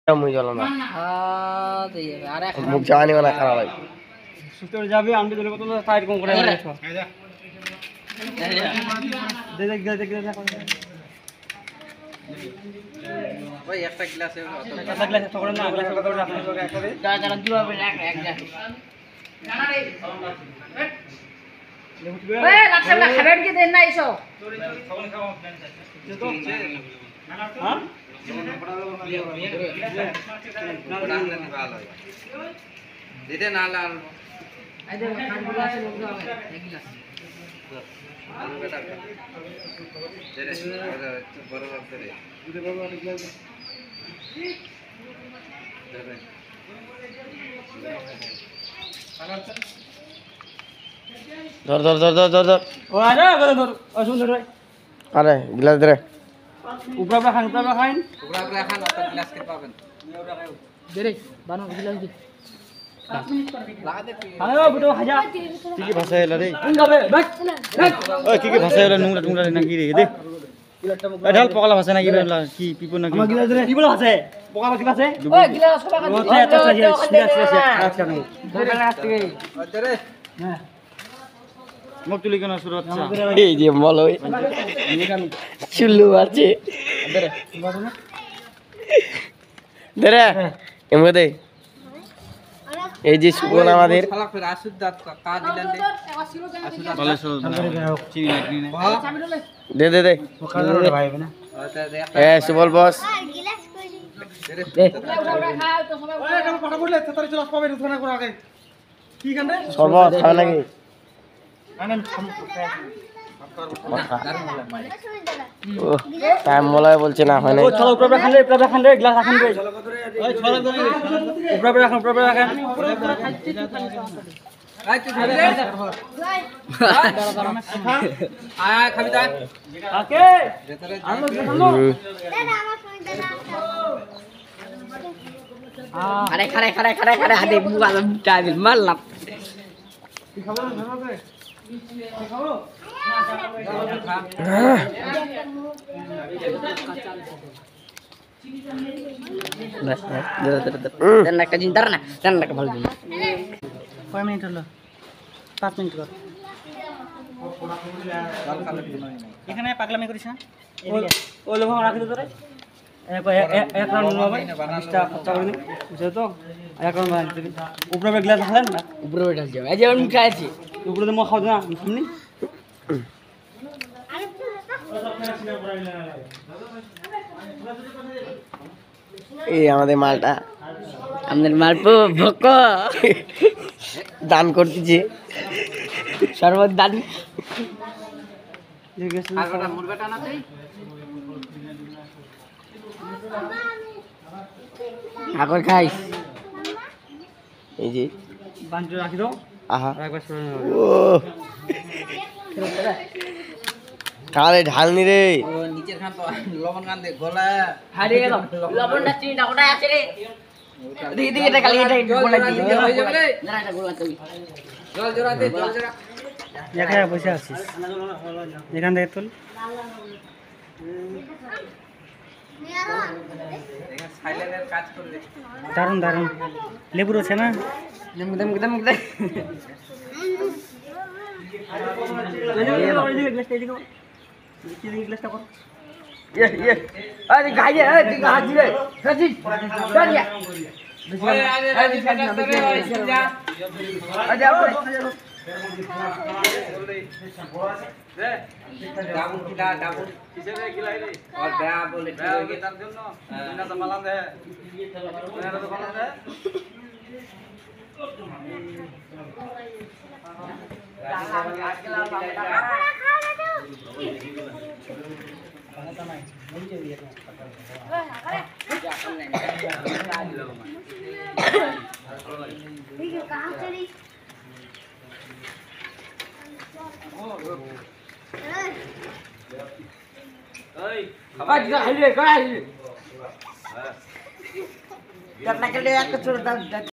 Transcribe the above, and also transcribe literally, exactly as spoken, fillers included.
মুই জ্বলো না হ্যাঁ দিয়ে আর এক মুখ জানি না খারাপ হয় সুস্থ হয়ে যাবে আমি তোর কত সাইড কম করে রেখো দে দে দে দে ওই একটা গ্লাসে একটা গ্লাসে তখন না গ্লাসে কত করে আপনার সঙ্গে একটা দে যারা যারা দিবাবে এক এক যা জানা রে ওই লাক্সা না খাবেন কি দেন না এসো হ্যাঁ দিতে না লাল আইদে খান গুলো আছে লোক হবে এক গ্লাস ধর ধর ধর ধর ধর ধর ও আরে ধর ধর ও সুন্দর রে আরে গ্লাস দে উপরে উপরে খান উপরে খান উপরা উপরা খান অত গ্লাস কে পাবেন দে রে বানো গ্লাস দি লাগা দে আরে বুটো খাজা কি কি ভাষা এলা রে কোন যাবে বাট ওই কি কি ভাষা এলা নুংরা টুংরা নাকি রে দে এ ঢাল পকলা ভাষা নাকি বেলা কি পিপো নাকি আমার গিলাস রে কি বলা আছে পোকা পাখি আছে ওই গ্লাস সবা খান ও আচ্ছা আচ্ছা আচ্ছা আচ্ছা নাই ধরে না আসতে দে হ্যাঁ মুখ তুলি কেন শুরু হচ্ছে এই যে মল ওই চুল্লু আছে দে দে রে এমকে দে এই যে সুবন আমাদের শালা ফির আসুদ দাত কা দিলেন দে বলে শুরু চিনি নাকি দে দে দে ভাই না এ সুবল বস কথা বললে তাড়াতাড়ি চলে আসবে রুখানা করে আগে কি কান্দে সর্বত খাবে নাকি টাইম বলায় বলছে না হয় না ও চলো উপরে খান রে উপরে খান রে গ্লাস রাখেন রে ওই ছড়া ধরে উপরে রাখেন উপরে রাখেন আই তুই ধরে আয় খাবি তা ওকে আমি খাবো আরে খারে খারে খারে খারে হাতে মুগা মুটা দিল মারলাম কি খাবো ধরবে কি খাবো বাস দে দে দে দেন একটা দিন দাঁড়া না দেন একটা ভালো দিন কয় মিনিট হলো পাঁচ মিনিট কর এখানে পাগলামি করিস না ও লোক রাখি দে তোরে এক রাউন্ড নেবো বিশটা খরচা করে বুঝছো তো এক রাউন্ড বানাই দিবি উপরে গ্লাস রাখলেন না উপরে উঠে যাবে এই যে আমি খাইছি উপরে তো মো খাও না শুননি এই আমাদের মালটা আমাদের মালপো ভক দান করতেছে সর্বত দান ঠিক আছে আগটা মুরগাটা না তুই আগর খাইস এই যে বাঞ্চ রাখি দাও আহা আর একবার শুনে ও কালে ঢালনি রে ও নিচের খান তো লবণ খান দে গলা হারে গেল লবণটা চিনিটা ওটা আছে রে দেখি দেখি এটা খালি এটা গলা দিয়ে হয়ে যাবে রে না এটা গলা তুই জল জোড়া দে জল জোড়া একা বসে আছিস এখান থেকে তুল সাইলেন্টের কাজ করবে দারুন দারুন লেবু আছে না দেম দেম দেম দেম ये ये अरे गाइए अरे ठीक हाथ दिए सचिन चल या अरे अरे जा अरे आप डाबू किला डाबू किसे रे किला रे और बया बोले के तार जন্য না তো মালান দে না তো মালান দে Karena kalian kesulitan